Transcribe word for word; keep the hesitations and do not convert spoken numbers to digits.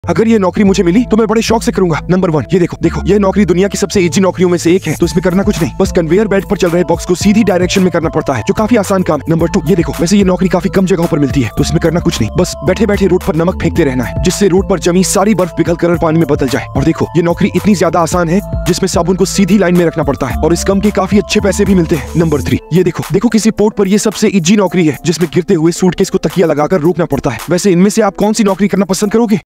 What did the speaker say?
अगर ये नौकरी मुझे मिली तो मैं बड़े शौक से करूंगा। नंबर वन, ये देखो देखो ये नौकरी दुनिया की सबसे इजी नौकरियों में से एक है, तो इसमें करना कुछ नहीं, बस कन्वेयर बेल्ट पर चल रहे बॉक्स को सीधी डायरेक्शन में करना पड़ता है, जो काफी आसान काम। नंबर टू, ये देखो वैसे ये नौकरी काफी कम जगहों पर मिलती है, तो इसमें करना कुछ नहीं, बस बैठे बैठे रोड पर नमक फेंकते रहना है, जिससे रोड पर जमी सारी बर्फ पिघल कर पानी में बदल जाए। और देखो ये नौकरी इतनी ज्यादा आसान है जिसमें साबुन को सीधी लाइन में रखना पड़ता है, और इस काम के काफी अच्छे पैसे भी मिलते हैं। नंबर थ्री, ये देखो देखो किसी पोर्ट पर ये सबसे इजी नौकरी है, जिसमें गिरते हुए सूटकेस को तकिया लगाकर रोकना पड़ता है। वैसे इनमें से आप कौन सी नौकरी करना पसंद करोगे?